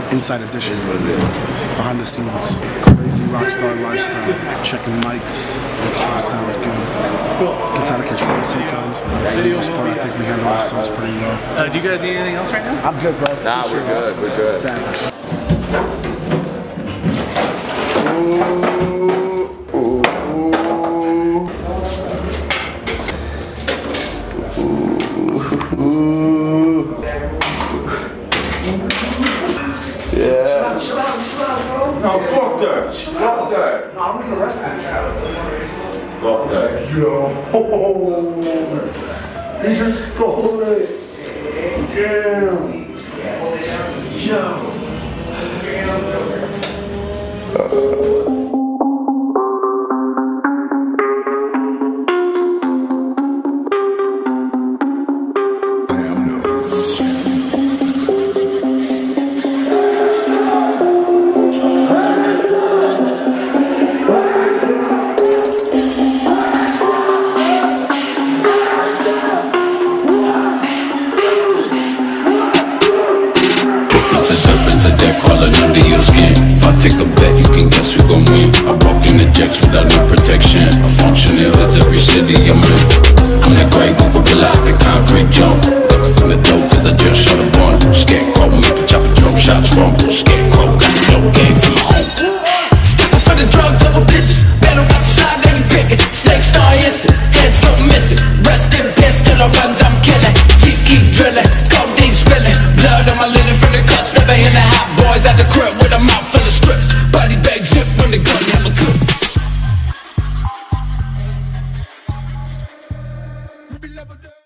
Inside Edition, behind the scenes, crazy rock star lifestyle, checking mics, making sure it sounds good. Gets out of control sometimes, but for the most part, I think we handle ourselves pretty well. Do you guys need anything else right now? I'm good, bro. Nah, we're good, we're good. Savage. Yeah. Chill out, bro. No, fuck that. Fuck that. No, I'm gonna arrest him. Fuck that. Yo. He just stole it. Damn. Yo. Under your skin. If I take a bet, you can guess who gon' win. I walk in the jacks without no protection. A functional is every city I'm in. I'm that great gorilla out the concrete jump. Looking from the door.